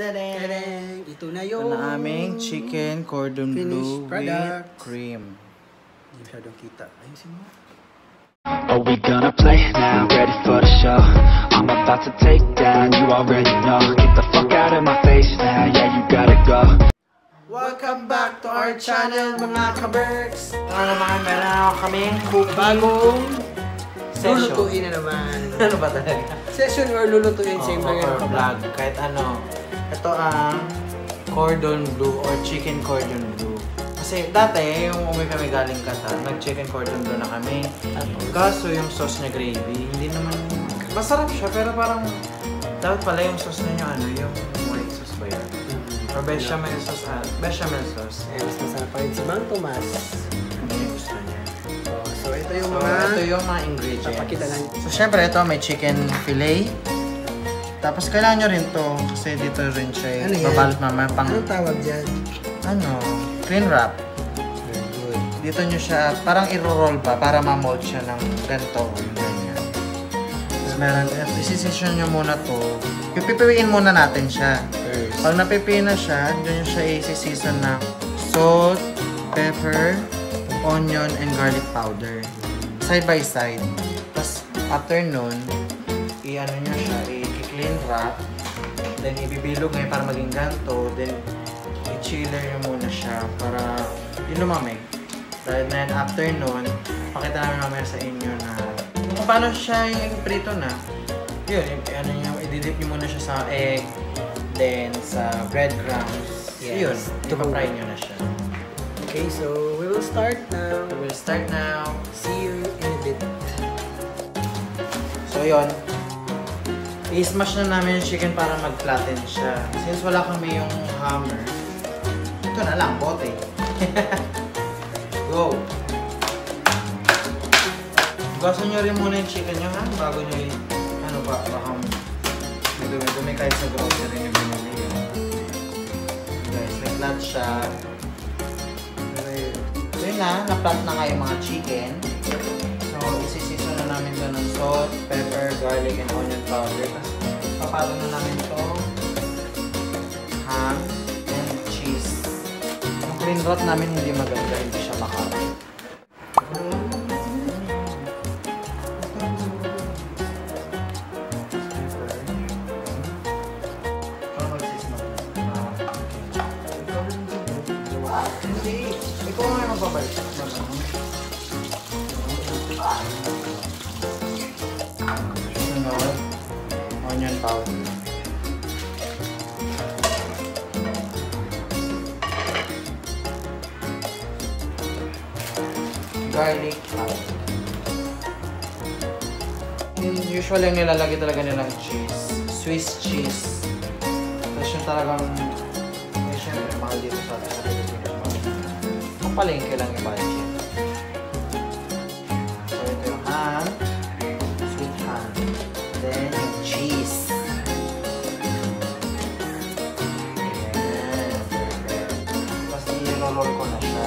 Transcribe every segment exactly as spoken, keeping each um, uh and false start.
Tadang! Ito na yung... Ito na aming chicken cordon bleu with cream. Hindi masyadong kita. Ayusin mo. Are we gonna play now? Ready for the show? I'm about to take down, you already know. Get the fuck out of my face now, yeah you gotta go. Welcome back to our channel mga kaberks! Ito na naman, meron ako kaming bagong session. Lulutuin na naman. Ano ba talaga? Session or lulutuin, oh, same lang or yung vlog, kahit ano. Ito ang cordon bleu or chicken cordon bleu. Kasi dati, yung umuwi kami galing Qatar, nag-chicken cordon bleu na kami. Kaso yung sauce niya gravy, hindi naman... Masarap siya, pero parang... Dapat pala yung sauce na niya, ano, yung white sauce ba yun? Or bechamel sauce, ah, bechamel sauce. Eh, mas masarap pa rin si Mang Tomas. Hindi yung gusto niya. Oh, so, ito yung so, mga... ito yung mga ingredients. Papakita lang. So, syempre, ito may chicken fillet. Tapos, kailangan nyo rin to kasi dito rin siya. Ano yan? Babalot naman pang... Anong tawag dyan? Ano? Clean wrap. Very good. Dito nyo siya, parang i-roll pa para ma-mold siya ng ganito. Yung ganyan. Tapos meron, isisisyon nyo muna to. Pipipiwiin muna natin siya. First. Pag napipiin na siya, dyan nyo siya isisison na salt, pepper, onion, and garlic powder. Side by side. Tapos after nun, i-ano nyo siya, i-clean wrap. Then ibibilog ngayon para maging ganito. Then i-chiller nyo muna siya para yung lumamig. Dahil na yun, after nun, pakita namin namin sa inyo na kung paano siya yung prito na. Yun, ano nyo, i-dip nyo muna siya sa egg, then sa breadcrumbs. Yes. Yun, ipapry nyo na siya. Okay, so we will start now. So we'll start now. See you in a bit. So yun, i-smash na namin yung chicken para mag-flatten siya. Since wala kami yung hammer, ito na lang, bote. Go! Gasan nyo rin muna yung chicken nyo ha, bago nyo yung, ano pa, baka may dumi-dumi kahit sa grocery nyo binili yun. Guys, may flat siya. So yun na, na-flat na nga yung mga chicken. So, isisison na namin ito ng salt, pepper, garlic, and onion powder. Tapos, papalo na namin ito ham and cheese. Yung clean wrap namin hindi maganda, hindi siya makaroon. Ikaw nga yung magbabalik. Sunod, onion powder. Garlic powder. Usually ang nilalagay talaga nilang cheese. Swiss cheese. Tapos yung talagang, eh, syempre, mahal dito sa atin sa Pilipinas. Ang palengke lang yung budget. So ito yung ham. Sweet ham. Then yung cheese. Ayan. Perfect. Tapos i-roll ko na siya.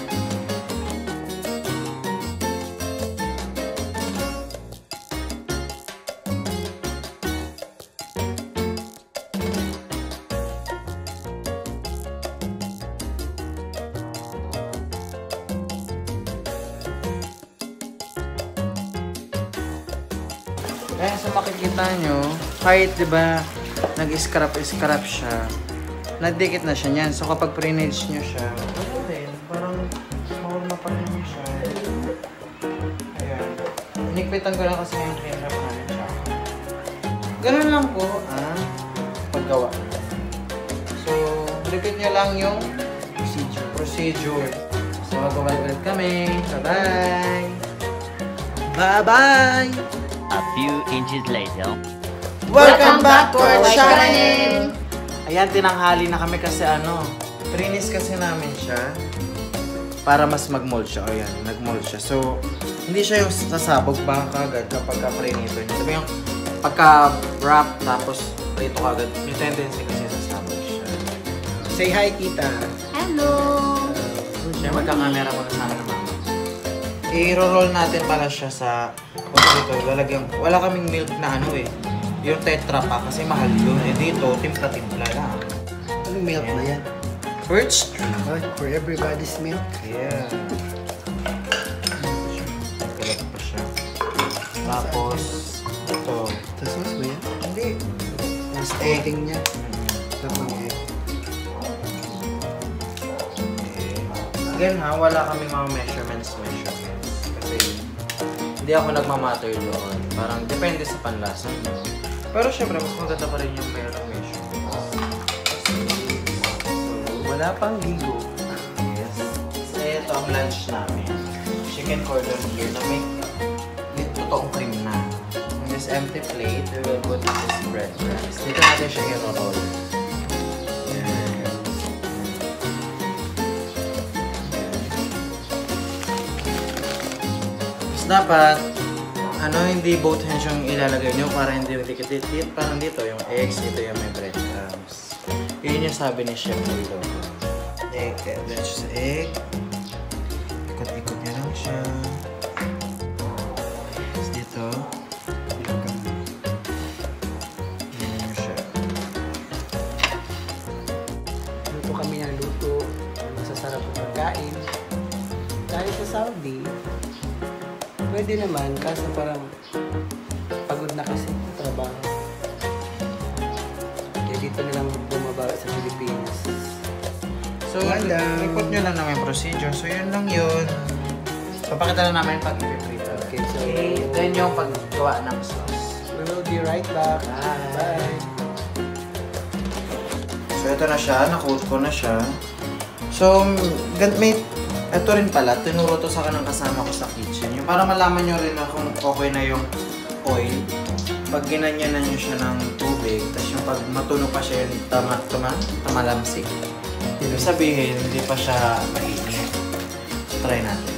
Kaya sa makikita nyo, kahit diba nag-scrap-scrap siya, nagdikit na siya niyan. So kapag pre-nage nyo siya, ano rin, parang mahulma pa rin siya. Ayan. Inikpitan ko lang kasi yung clean wrap namin siya. Ganun lang po, ah, paggawa. So, repeat nyo lang yung procedure. procedure. So, mag-ulit kami. Bye-bye! Bye-bye! A few inches later. Welcome back to our channel! Ayan, tinanghali na kami kasi ano, prinis kasi namin siya para mas mag-mold siya. Ayan, nag-mold siya. So, hindi siya yung sasabog ba kagad kapag ka-prinito niya. Sabi yung pagka-wrap tapos prito kagad, may tendency kasi sasabog siya. Say hi, Tita. Hello! Siya, magka-camera mo na sa akin ng mama. I-roll natin pala siya sa dito, lalagyan. Wala kaming milk na ano eh. yung tetra pa kasi mahal yun. Eh dito, timpla-timpla lang. Anong milk na yan? Birch tree. Oh, for everybody's milk. Yeah. Kalat pa siya. Tapos, ito. Ito sauce ba yan? Hindi. Ang coating niya. Ito pang egg. Again ha, wala kaming mga measurements measurements. Kasi hindi ako nagmamatter doon. Parang depende sa panlasa. Pero syempre, mas maganda pa rin yung mayroong measurements. Wala pang ligo. Yes. So, ito ang lunch namin. Chicken cordon bleu na may may totoong cream na. In this empty plate, we will put this breadcrumbs. Dito natin siya i-roll. Dapat, ano, hindi both hands yung ilalagay nyo para hindi dikit-dikit. Parang dito, yung eggs, dito yung may breadcrumbs. Yun yung sabi ni Chef Willow. Egg, that's just egg. Ikot-ikot nyo lang siya. Tapos dito, yun nyo siya. Luto kami ng luto. Masasarap ang pagkain. Dahil sa Saudi, pwede naman, kaso parang pagod na kasi trabaho. Kaya dito na lang bumaba sa Pilipinas. So, ikot nyo lang naman yung procedure. So, yun lang yun. Papakita lang namin pag ipiprito. Okay, so Okay, then yung paggawa ng sauce. we will be right back. Bye. Bye. So, ito na siya. Nakoat ko na siya. So, may... Ito rin pala, tinuro to sa kanang kasama ko sa kitchen. Yung para malaman nyo rin na kung okay na yung oil. Pag ginanyanan nyo siya ng tubig, tapos yung pag matuno pa siya yung tama, tama, tamalamsik. Ibig sabihin, hindi pa siya mainit. Try natin.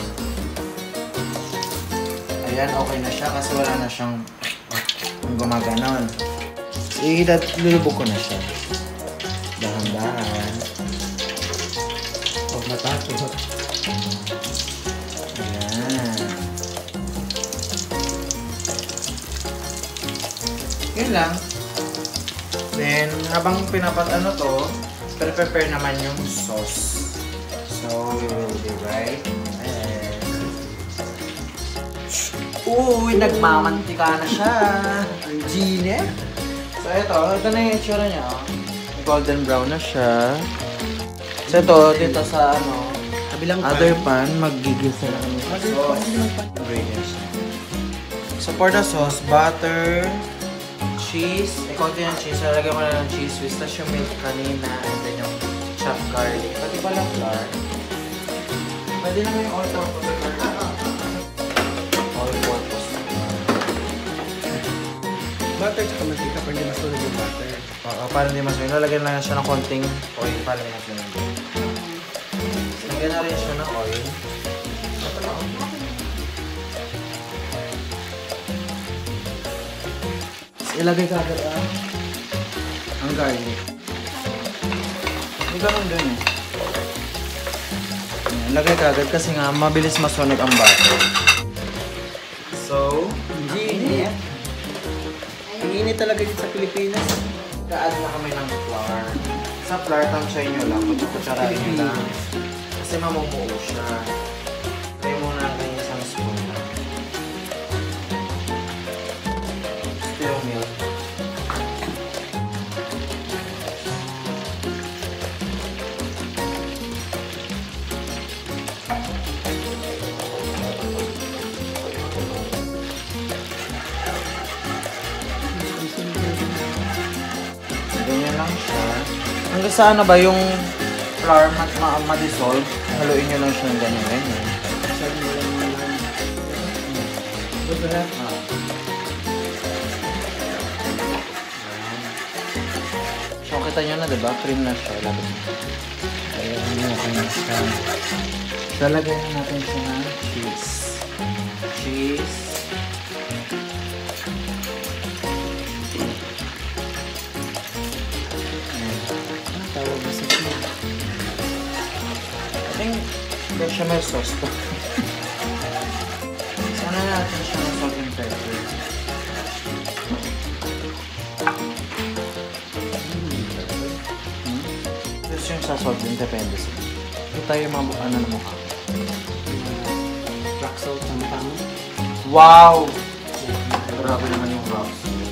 Ayan, okay na siya kasi wala na siyang gumaganon. I-lulubog ko na siya. Dahan-dahan. Huwag matakot. Ayan. Yun lang. Then, habang pinapat ano to, pre-prepare naman yung sauce. So, we will be right there. Uy, nagmamantika na siya. Ang gine. So, ito. Ito na yung itsura niya. Oh. Golden brown na siya. So, ito, dito sa ano, Kabilang other pan, magigisa na kami. Other So, pan, hindi naman pan. ingredients. So, for the sauce, butter, cheese, eh, konti ng cheese. So, lagyan ko na ng cheese whiz. Tapos yung milk kanina, and then yung chopped garlic. Pati pala flour. Pwede naman yung all-purpose flour. All-purpose flour. Butter tsaka mantika, para hindi masunog yung butter. Oo, para hindi mas yun. Lalagyan lang siya ng konting oil para hindi mas yun. Lagyan na rin siya ng oil. Ilagay ka agad ang ang garlic. Hindi ganun dun eh. Ayan, ilagay ka agad kasi nga mabilis masunog ang butter. So, Gine. Ang init talaga dito sa Pilipinas. ka-add na kami ng flour. Sa flour, tansay nyo lang. Kutsarain nyo lang. Kasi mamumuo siya. Kaya muna natin isang spoon lang. Ito yung milk. Ganyan lang siya. Hanggang sa ano ba yung flour ma-dissolve, ma haluin nyo lang siya ng ganyan-ganyan. Ah. So, kita nyo na, diba? Cream na siya. Ayan nyo, okay na siya. Lalagyan na natin siya ng cheese. Cheese. Tawag na sa kanya. I think bechamel sauce to. Sana natin siya ng salt and pepper. gusto yung sa salt din, depende sa. Ito tayo yung mga ano na mukha. Rock salt ng pang. Wow! Grabe naman yung rock salt.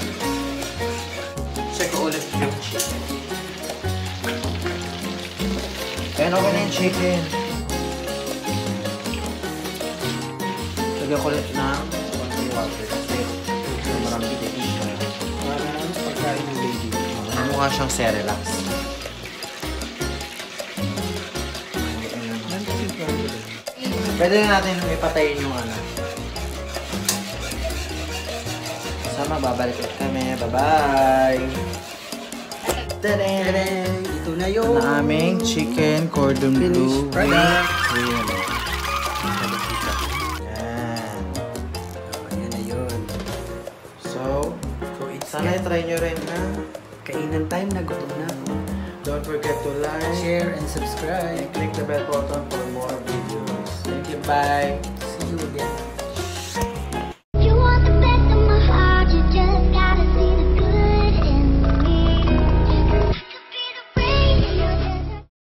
Check ko ulit yung chicken. Ayan, okay na yung chicken. Lagyan ko ulit ng konting water kasi maraming pitin siya. Parang pagkain ng baby. Mukha siyang Cerelac. Pwede na natin ipatayin yung ano. Sama, babalik ulit kami. Bye-bye! Tadang! Ito na yung Ito na aming chicken cordon bleu. Finished product. Ayan. Ayan na yun. So, So it's sana i-try nyo rin na. kainan time na, gutom na ako. Don't forget to like, Share and subscribe. and click the bell button for more videos. Thank you, bye! See you again.